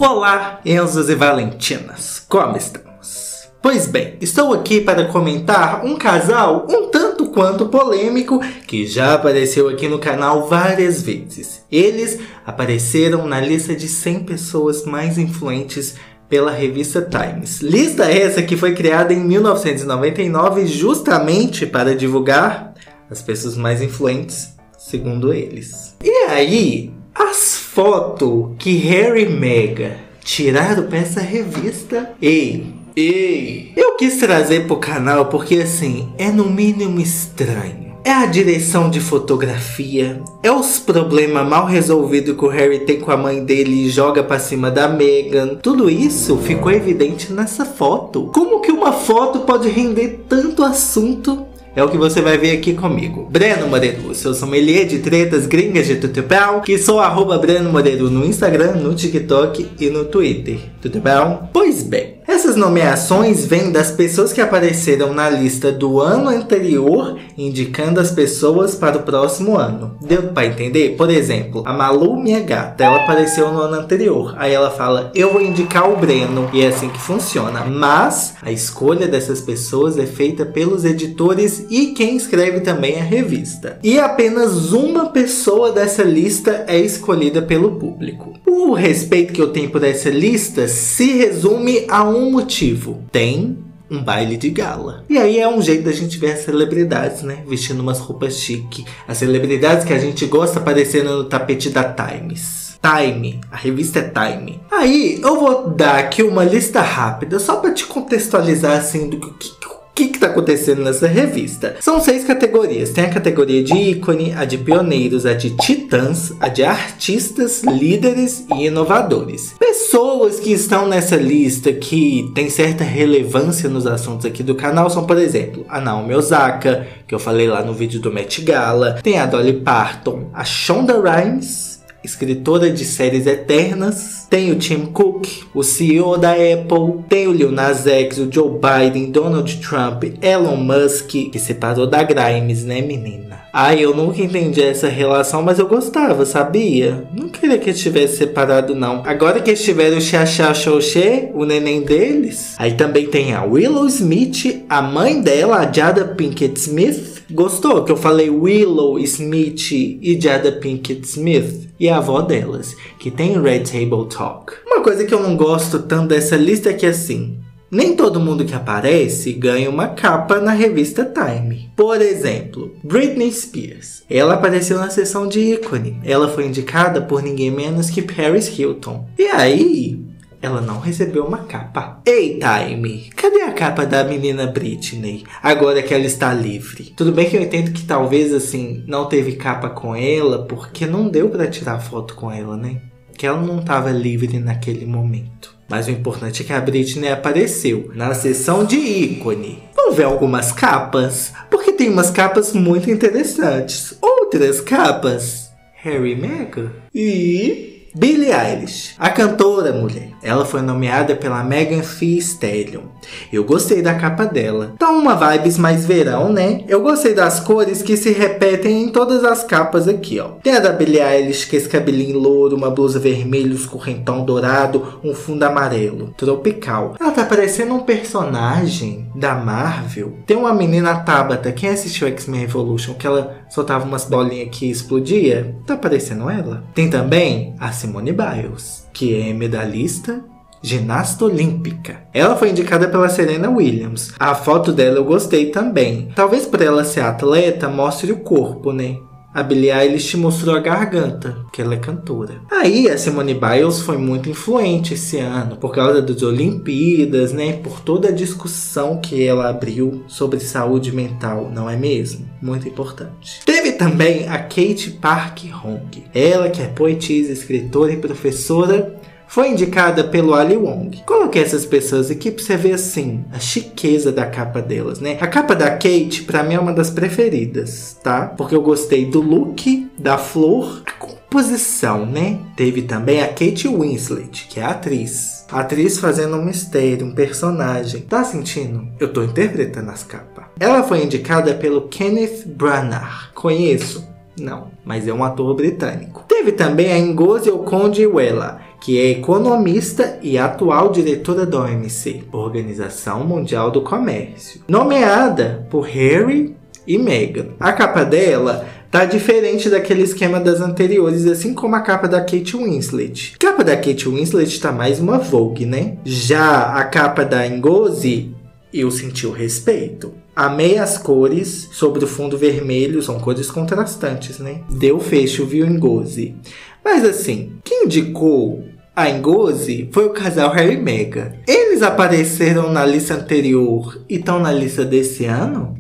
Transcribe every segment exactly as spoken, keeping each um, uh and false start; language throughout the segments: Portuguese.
Olá, Enzos e Valentinas, como estamos? Pois bem, estou aqui para comentar um casal um tanto quanto polêmico que já apareceu aqui no canal várias vezes. Eles apareceram na lista de cem pessoas mais influentes pela revista Times. Lista essa que foi criada em mil novecentos e noventa e nove justamente para divulgar as pessoas mais influentes, segundo eles. E aí, as fotos que Harry e Meghan tiraram para essa revista, ei, ei, eu quis trazer pro canal porque assim, é no mínimo estranho. É a direção de fotografia, é os problemas mal resolvidos que o Harry tem com a mãe dele e joga pra cima da Meghan. Tudo isso ficou evidente nessa foto. Como que uma foto pode render tanto assunto? É o que você vai ver aqui comigo. Breno Moreru, seu sommelier de tretas gringas de tutupão, que sou arroba Breno Moreru no Instagram, no TikTok e no Twitter. Tudo bom? Pois bem, essas nomeações vêm das pessoas que apareceram na lista do ano anterior, indicando as pessoas para o próximo ano. Deu pra entender? Por exemplo, a Malu, minha gata, ela apareceu no ano anterior. Aí ela fala, eu vou indicar o Breno. E é assim que funciona. Mas a escolha dessas pessoas é feita pelos editores e quem escreve também a revista. E apenas uma pessoa dessa lista é escolhida pelo público. O respeito que eu tenho por essa lista se resume a um motivo. Tem um baile de gala. E aí é um jeito da gente ver as celebridades, né? Vestindo umas roupas chique. As celebridades que a gente gosta aparecendo no tapete da Times. Time, a revista é Time. Aí eu vou dar aqui uma lista rápida, só para te contextualizar assim do que... O que está acontecendo nessa revista? São seis categorias. Tem a categoria de ícone, a de pioneiros, a de titãs, a de artistas, líderes e inovadores. Pessoas que estão nessa lista que tem certa relevância nos assuntos aqui do canal são, por exemplo, a Naomi Osaka, que eu falei lá no vídeo do Met Gala. Tem a Dolly Parton, a Shonda Rhimes, escritora de séries eternas. Tem o Tim Cook, o C E O da Apple. Tem o Lil Nas X, o Joe Biden, Donald Trump, Elon Musk, que separou da Grimes, né, menina? Ai, eu nunca entendi essa relação, mas eu gostava, sabia? Não queria que eles tivessem separado, não. Agora que eles tiveram o Xaxá Xoxê, o neném deles. Aí também tem a Willow Smith, a mãe dela, a Jada Pinkett Smith. Gostou que eu falei Willow Smith e Jada Pinkett Smith? E a avó delas, que tem Red Table Talk. Uma coisa que eu não gosto tanto dessa lista é que assim, nem todo mundo que aparece ganha uma capa na revista Time. Por exemplo, Britney Spears. Ela apareceu na seção de ícone. Ela foi indicada por ninguém menos que Paris Hilton. E aí, ela não recebeu uma capa. Ei, Time, cadê a capa da menina Britney, agora que ela está livre? Tudo bem que eu entendo que talvez, assim, não teve capa com ela, porque não deu pra tirar foto com ela, né? Que ela não estava livre naquele momento. Mas o importante é que a Britney apareceu na seção de ícone. Vamos ver algumas capas? Porque tem umas capas muito interessantes. Outras capas, Harry e Meghan. E... Billie Eilish, a cantora mulher. Ela foi nomeada pela Megan Thee Stallion. Eu gostei da capa dela. Tá uma vibes mais verão, né? Eu gostei das cores que se repetem em todas as capas aqui, ó. Tem a da Billie Eilish, que é esse cabelinho louro, uma blusa vermelha, os correntão dourado, um fundo amarelo. Tropical. Ela tá parecendo um personagem da Marvel. Tem uma menina Tabata. Quem assistiu X-Men Evolution, que ela soltava umas bolinhas que explodia? Tá parecendo ela. Tem também a Simone Biles, que é medalhista, ginasta olímpica. Ela foi indicada pela Serena Williams. A foto dela eu gostei também. Talvez por ela ser atleta, mostre o corpo, né? A Billie Eilish mostrou a garganta, que ela é cantora. Aí a Simone Biles foi muito influente esse ano, por causa das Olimpíadas, né? Por toda a discussão que ela abriu sobre saúde mental, não é mesmo? Muito importante. Teve também a Kate Park Hong. Ela que é poetisa, escritora e professora, foi indicada pelo Ali Wong. Coloquei essas pessoas aqui pra você ver assim, a chiqueza da capa delas, né? A capa da Kate, pra mim, é uma das preferidas, tá? Porque eu gostei do look, da flor, a composição, né? Teve também a Kate Winslet, que é a atriz. A atriz fazendo um mistério, um personagem. Tá sentindo? Eu tô interpretando as capas. Ela foi indicada pelo Kenneth Branagh. Conheço? Não, mas é um ator britânico. Teve também a Ngozi Okonjo-Iweala, que é economista e atual diretora da O M C, Organização Mundial do Comércio, nomeada por Harry e Meghan. A capa dela tá diferente daquele esquema das anteriores, assim como a capa da Kate Winslet. A capa da Kate Winslet tá mais uma Vogue, né? Já a capa da Ngozi, eu senti o respeito. Amei as cores sobre o fundo vermelho, são cores contrastantes, né? Deu fecho, viu, Ngozi? Mas assim, quem indicou a Ngozi foi o casal Harry e Meghan. Eles apareceram na lista anterior e estão na lista desse ano?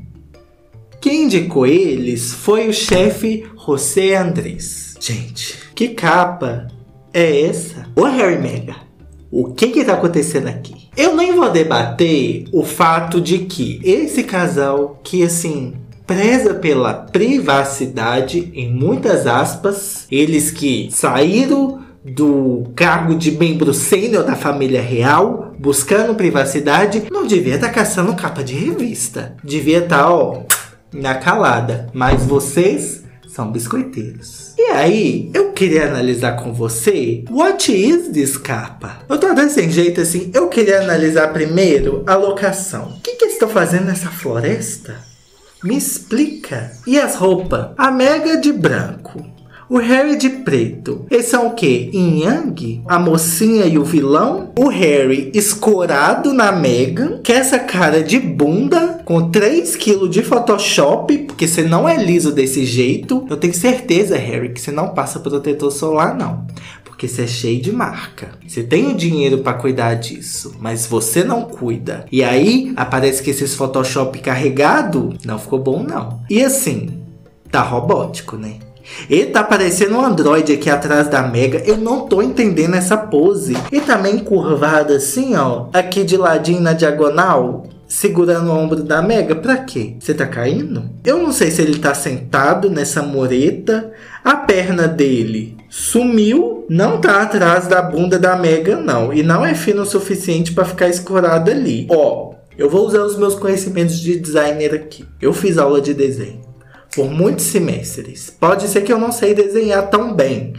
Quem indicou eles foi o chefe José Andrés. Gente, que capa é essa? Ô Harry e Meghan, o que que tá acontecendo aqui? Eu nem vou debater o fato de que esse casal, que assim, preza pela privacidade, em muitas aspas, eles que saíram do cargo de membro sênior da família real, buscando privacidade, não devia estar caçando capa de revista. Devia estar, ó, na calada. Mas vocês são biscoiteiros. E aí, eu queria analisar com você what is this capa? Eu tô até sem jeito assim. Eu queria analisar primeiro a locação. O que que eles estão fazendo nessa floresta? Me explica. E as roupas? A Meghan de branco, o Harry de preto. Eles são o quê? Yin Yang? A mocinha e o vilão? O Harry escorado na Meghan, que é essa cara de bunda, com três quilos de Photoshop, porque você não é liso desse jeito. Eu tenho certeza, Harry, que você não passa protetor solar, não. Porque você é cheio de marca. Você tem o dinheiro pra cuidar disso, mas você não cuida. E aí, aparece que esses Photoshop carregado não ficou bom, não. E assim, tá robótico, né? Ele tá parecendo um androide aqui atrás da Meghan. Eu não tô entendendo essa pose. E também curvado assim, ó, aqui de ladinho na diagonal, segurando o ombro da Meghan. Pra quê? Você tá caindo? Eu não sei se ele tá sentado nessa mureta. A perna dele sumiu. Não tá atrás da bunda da Meghan, não. E não é fino o suficiente pra ficar escorado ali. Ó, eu vou usar os meus conhecimentos de designer aqui. Eu fiz aula de desenho por muitos semestres. Pode ser que eu não sei desenhar tão bem,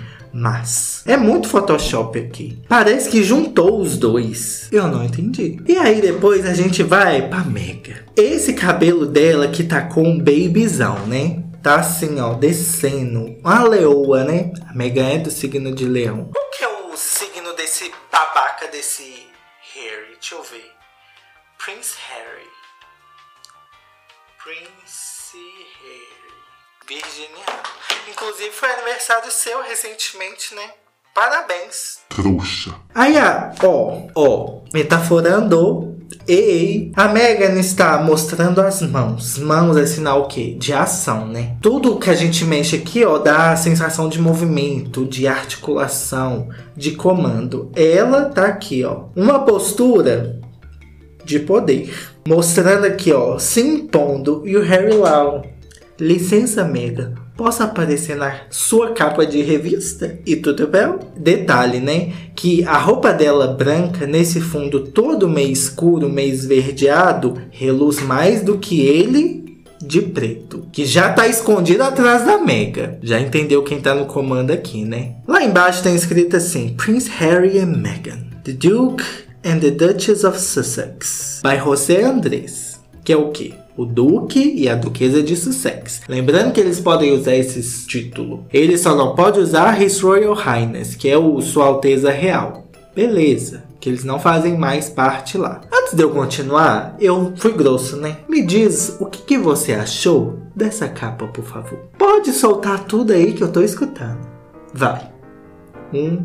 mas é muito Photoshop aqui. Parece que juntou os dois. Eu não entendi. E aí depois a gente vai pra Meghan. Esse cabelo dela que tá com um babyzão, né? Tá assim, ó, descendo. Uma leoa, né? A Meghan é do signo de leão. Qual que é o signo desse babaca desse Harry? Deixa eu ver. Prince Harry. Prince Harry. Virginiano. Inclusive foi aniversário seu recentemente, né? Parabéns. Trouxa. Aí, ó, ó, metaforando. Ei, a Meghan está mostrando as mãos. Mãos é sinal o quê? De ação, né? Tudo que a gente mexe aqui, ó, dá a sensação de movimento, de articulação, de comando. Ela tá aqui, ó. Uma postura de poder. Mostrando aqui, ó, se impondo. E o Harry lá, ó. Licença, Meghan, posso aparecer na sua capa de revista? E tudo bem? Detalhe, né? Que a roupa dela branca, nesse fundo todo meio escuro, meio esverdeado, reluz mais do que ele de preto. Que já tá escondido atrás da Meghan. Já entendeu quem tá no comando aqui, né? Lá embaixo tem escrito assim: Prince Harry and Meghan, The Duke and the Duchess of Sussex, by José Andrés. Que é o quê? O Duque e a Duquesa de Sussex. Lembrando que eles podem usar esses títulos. Ele só não pode usar His Royal Highness, que é o Sua Alteza Real. Beleza, que eles não fazem mais parte lá. Antes de eu continuar, eu fui grosso, né? Me diz o que, que você achou dessa capa, por favor. Pode soltar tudo aí que eu tô escutando. Vai. Um,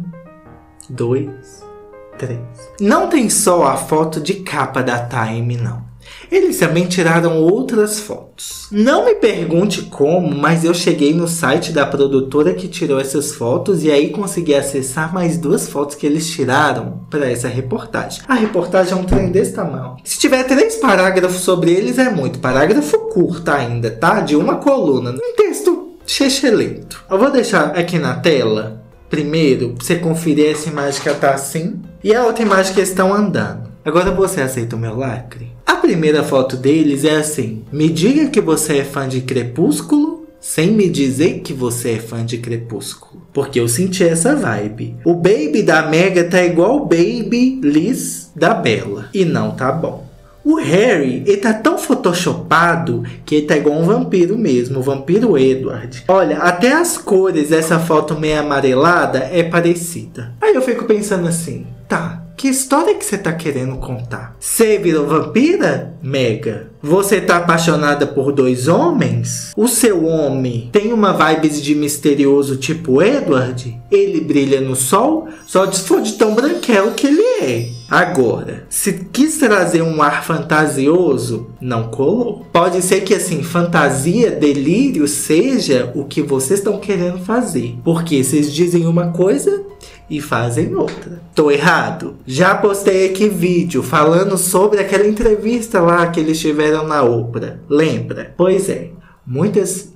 dois, três. Não tem só a foto de capa da Time, não. Eles também tiraram outras fotos. Não me pergunte como, mas eu cheguei no site da produtora que tirou essas fotos e aí consegui acessar mais duas fotos que eles tiraram para essa reportagem. A reportagem é um trem desse tamanho. Se tiver três parágrafos sobre eles é muito. Parágrafo curto ainda, tá? De uma coluna. Um texto chechelento. Eu vou deixar aqui na tela, primeiro, pra você conferir essa imagem que ela tá assim e a outra imagem que eles estão andando. Agora você aceita o meu lacre? A primeira foto deles é assim: me diga que você é fã de Crepúsculo sem me dizer que você é fã de Crepúsculo. Porque eu senti essa vibe. O Baby da Mega tá igual o Baby Liz da Bella. E não tá bom. O Harry, ele tá tão photoshopado que ele tá igual um vampiro mesmo, o vampiro Edward. Olha, até as cores dessa foto meio amarelada é parecida. Aí eu fico pensando assim, tá, que história que você tá querendo contar? Você virou vampira, Mega? Você tá apaixonada por dois homens? O seu homem tem uma vibe de misterioso tipo Edward? Ele brilha no sol? Só se for de tão branquelo que ele é. Agora, se quis trazer um ar fantasioso, não colou. Pode ser que assim, fantasia, delírio seja o que vocês estão querendo fazer. Porque vocês dizem uma coisa e fazem outra. Tô errado? Já postei aqui vídeo falando sobre aquela entrevista lá que eles tiveram na Oprah. Lembra? Pois é, muitas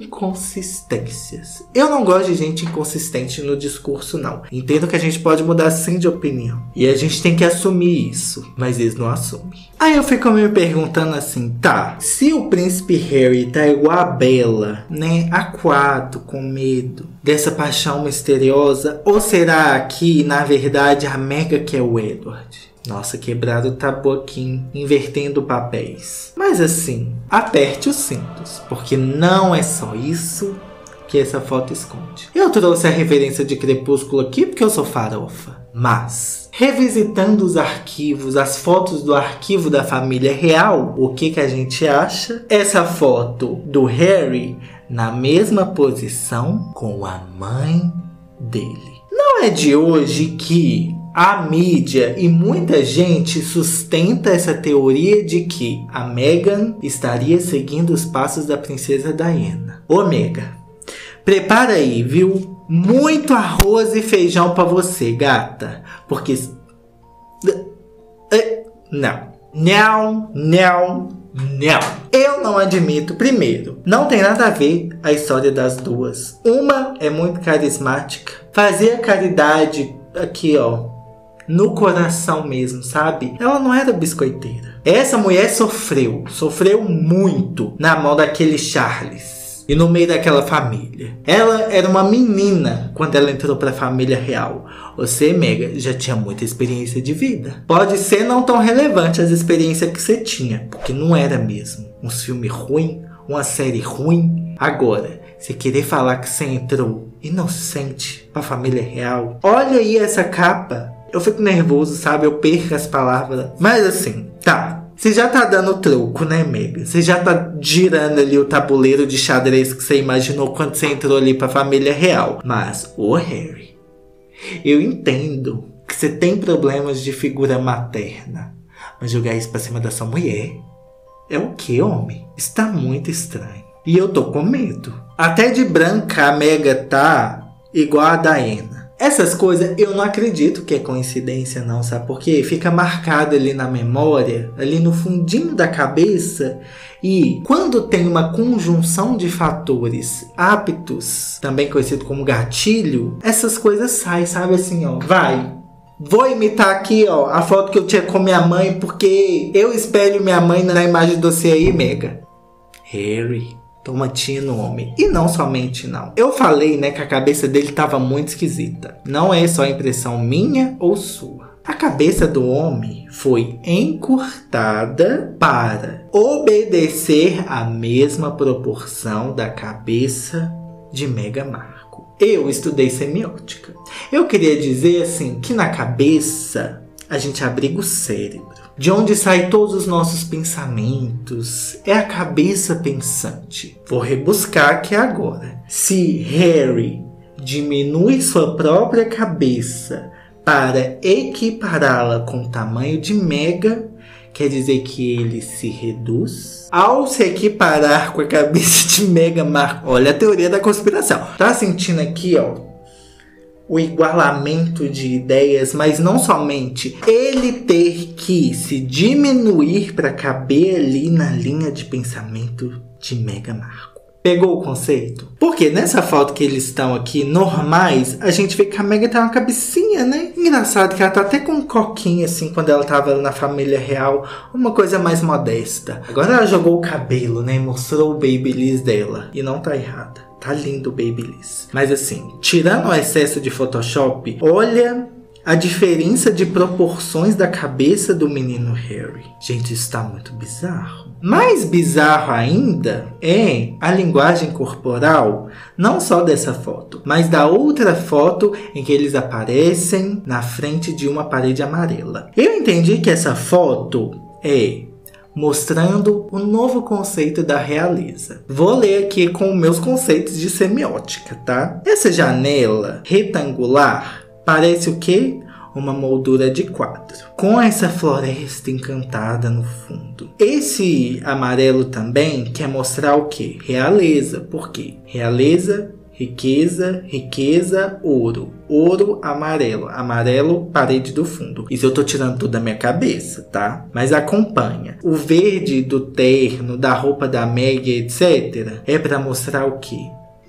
inconsistências. Eu não gosto de gente inconsistente no discurso, não. Entendo que a gente pode mudar sim de opinião. E a gente tem que assumir isso. Mas eles não assumem. Aí eu fico me perguntando assim, tá, se o príncipe Harry tá igual a Bella, né, acuado, com medo dessa paixão misteriosa, ou será que, na verdade, a Mega que é o Edward? Nossa, quebrado o tabu aqui, invertendo papéis. Mas assim, aperte os cintos, porque não é só isso que essa foto esconde. Eu trouxe a referência de Crepúsculo aqui porque eu sou farofa. Mas, revisitando os arquivos, as fotos do arquivo da família real, o que que a gente acha? Essa foto do Harry na mesma posição com a mãe dele. Não é de hoje que a mídia e muita gente sustenta essa teoria de que a Meghan estaria seguindo os passos da princesa Diana. Ô Mega, prepara aí, viu? Muito arroz e feijão pra você, gata. Porque... Não. Não, não, não. Eu não admito, primeiro, não tem nada a ver a história das duas. Uma é muito carismática. Fazia caridade aqui, ó, no coração mesmo, sabe? Ela não era biscoiteira. Essa mulher sofreu, sofreu muito na mão daquele Charles e no meio daquela família. Ela era uma menina quando ela entrou para a família real. Você, Mega, já tinha muita experiência de vida. Pode ser não tão relevante as experiências que você tinha, porque não era mesmo. Uns filmes ruins, uma série ruim. Agora, você querer falar que você entrou inocente para a família real. Olha aí essa capa. Eu fico nervoso, sabe? Eu perco as palavras. Mas assim, tá. Você já tá dando troco, né, Mega? Você já tá girando ali o tabuleiro de xadrez que você imaginou quando você entrou ali pra família real. Mas, ô Harry, eu entendo que você tem problemas de figura materna. Mas jogar isso pra cima da sua mulher é o que, homem? Está muito estranho. E eu tô com medo. Até de branca a Mega tá igual a Diana. Essas coisas eu não acredito que é coincidência não, sabe? Porque fica marcado ali na memória, ali no fundinho da cabeça. E quando tem uma conjunção de fatores aptos, também conhecido como gatilho, essas coisas saem, sabe? Assim, ó, vai. Vou imitar aqui, ó, a foto que eu tinha com minha mãe, porque eu espelho minha mãe na imagem de você aí, Mega. Harry, toma tino, homem. E não somente não. Eu falei, né, que a cabeça dele tava muito esquisita. Não é só impressão minha ou sua. A cabeça do homem foi encurtada para obedecer a mesma proporção da cabeça de Meghan Markle. Eu estudei semiótica. Eu queria dizer assim que na cabeça a gente abriga o cérebro. De onde saem todos os nossos pensamentos é a cabeça pensante. Vou rebuscar aqui agora. Se Harry diminui sua própria cabeça para equipará-la com o tamanho de Meghan, quer dizer que ele se reduz? Ao se equiparar com a cabeça de Meghan Markle, olha a teoria da conspiração. Tá sentindo aqui, ó, o igualamento de ideias, mas não somente ele ter que se diminuir para caber ali na linha de pensamento de Meghan Markle. Pegou o conceito? Porque nessa foto que eles estão aqui, normais, a gente vê que a Meghan tem uma cabecinha, né? Engraçado que ela tá até com um coquinho, assim, quando ela tava na família real. Uma coisa mais modesta. Agora ela jogou o cabelo, né? Mostrou o babyliss dela. E não tá errada. Tá lindo o babyliss. Mas assim, tirando o excesso de Photoshop, olha a diferença de proporções da cabeça do menino Harry. Gente, isso tá muito bizarro. Mais bizarro ainda é a linguagem corporal, não só dessa foto, mas da outra foto em que eles aparecem na frente de uma parede amarela. Eu entendi que essa foto é mostrando o novo conceito da realeza. Vou ler aqui com meus conceitos de semiótica, tá? Essa janela retangular parece o quê? Uma moldura de quadro, com essa floresta encantada no fundo. Esse amarelo também quer mostrar o quê? Realeza. Por quê? Realeza, riqueza, riqueza, ouro. Ouro, amarelo. Amarelo, parede do fundo. Isso eu tô tirando tudo da minha cabeça, tá? Mas acompanha. O verde do terno, da roupa da Meghan, etcétera, é para mostrar o quê?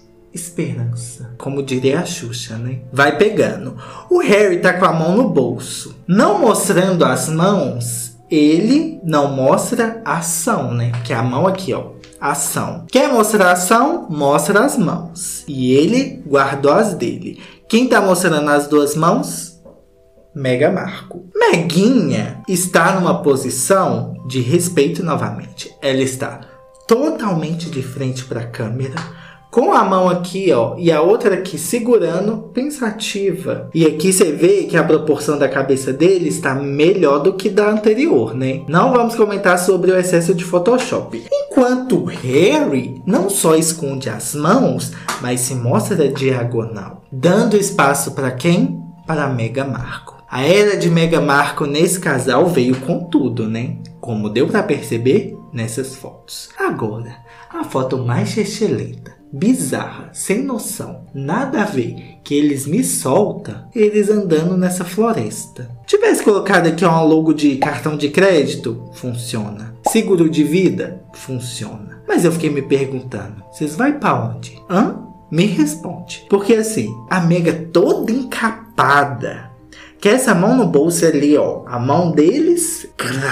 Esperança. Como diria a Xuxa, né? Vai pegando. O Harry tá com a mão no bolso. Não mostrando as mãos, ele não mostra a ação, né? Que é a mão aqui, ó. Ação. Quer mostrar a ação? Mostra as mãos. E ele guardou as dele. Quem tá mostrando as duas mãos? Meghan Markle. Meguinha está numa posição de respeito novamente. Ela está totalmente de frente para a câmera, com a mão aqui, ó, e a outra aqui segurando, pensativa. E aqui você vê que a proporção da cabeça dele está melhor do que da anterior, né? Não vamos comentar sobre o excesso de Photoshop. Enquanto Harry não só esconde as mãos, mas se mostra diagonal, dando espaço para quem? Para Meghan Markle. A era de Meghan Markle nesse casal veio com tudo, né? Como deu para perceber nessas fotos. Agora, a foto mais excelente, bizarra, sem noção, nada a ver, que eles me soltam, eles andando nessa floresta. Tivesse colocado aqui um logo de cartão de crédito, funciona. Seguro de vida, funciona. Mas eu fiquei me perguntando, vocês vão pra onde? Hã? Me responde. Porque assim, a Meghan toda encapada, que essa mão no bolso ali, ó, a mão deles...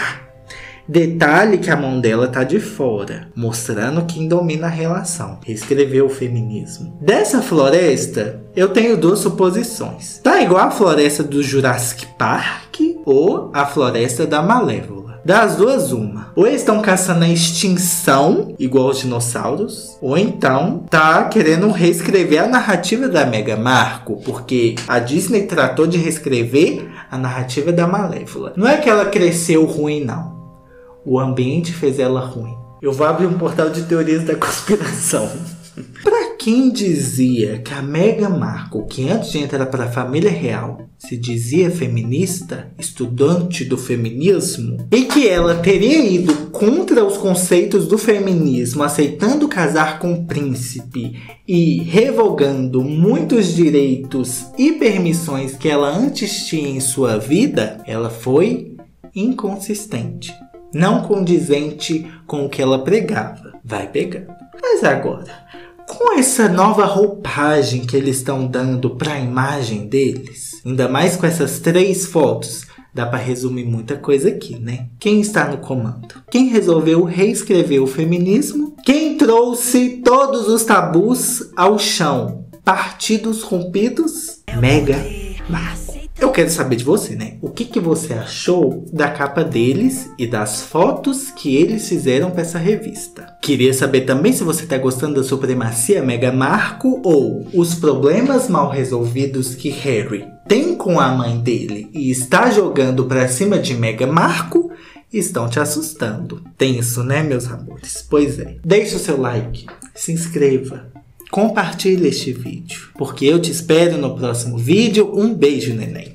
Detalhe que a mão dela tá de fora, mostrando quem domina a relação. Reescreveu o feminismo. Dessa floresta, eu tenho duas suposições. Tá igual a floresta do Jurassic Park ou a floresta da Malévola. Das duas, uma. Ou eles estão caçando a extinção, igual os dinossauros, ou então tá querendo reescrever a narrativa da Meghan Markle, porque a Disney tratou de reescrever a narrativa da Malévola. Não é que ela cresceu ruim, não. O ambiente fez ela ruim. Eu vou abrir um portal de teorias da conspiração. Pra quem dizia que a Meghan Markle, que antes de entrar para a família real, se dizia feminista, estudante do feminismo, e que ela teria ido contra os conceitos do feminismo, aceitando casar com um príncipe e revogando muitos direitos e permissões que ela antes tinha em sua vida, ela foi inconsistente. Não condizente com o que ela pregava. Vai pegando. Mas agora, com essa nova roupagem que eles estão dando para a imagem deles, ainda mais com essas três fotos, dá para resumir muita coisa aqui, né? Quem está no comando? Quem resolveu reescrever o feminismo? Quem trouxe todos os tabus ao chão? Partidos rompidos? Meghan Markle. Eu quero saber de você, né? O que, que você achou da capa deles e das fotos que eles fizeram para essa revista? Queria saber também se você está gostando da supremacia Meghan Markle ou os problemas mal resolvidos que Harry tem com a mãe dele e está jogando para cima de Meghan Markle e estão te assustando. Tenso, né, meus amores? Pois é. Deixe o seu like, se inscreva, compartilhe este vídeo, porque eu te espero no próximo vídeo. Um beijo, neném.